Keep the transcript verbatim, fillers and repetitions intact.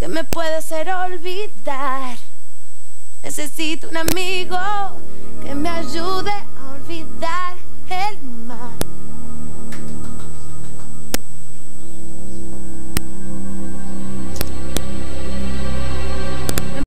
que me puede hacer olvidar. Necesito un amigo que me ayude a olvidar.